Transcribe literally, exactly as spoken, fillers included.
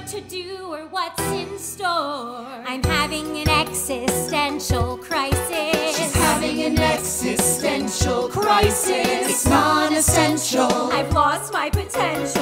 to do or what's in store. I'm having an existential crisis. She's having an existential crisis. It's non-essential. I've lost my potential.